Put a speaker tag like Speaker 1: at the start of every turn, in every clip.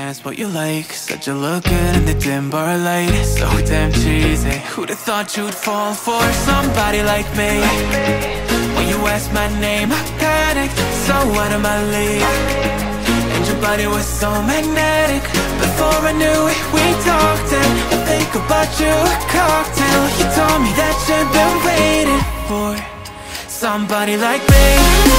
Speaker 1: chance what you like. Said you look good in the dim bar light. So damn cheesy. Who'd have thought you'd fall for somebody like me? When you asked my name, I panicked, so out of my league. And your body was so magnetic. Before I knew it, we talked, and I think about you a cocktail. You told me that you've been waiting for somebody like me.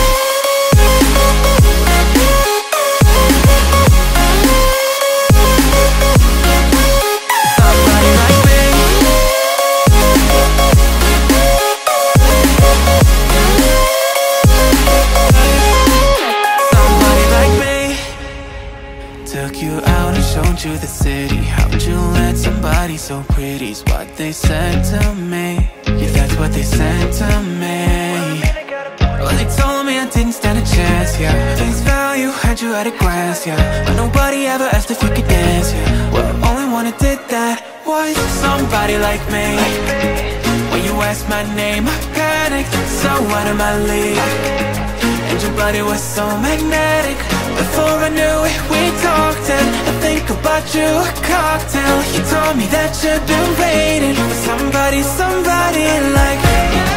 Speaker 1: Took you out and showed you the city. How'd you let somebody so pretty's what they said to me? Yeah, that's what they said to me. Well, they told me I didn't stand a chance, yeah. Face value, had you at a glance, yeah. But nobody ever asked if you could dance, yeah. Well, only one who did that was somebody like me. When you asked my name, I panicked, so out of my league. And your body was so magnetic. Before I knew it, we talked, and I think about you a cocktail. You told me that you've been waiting for somebody like me.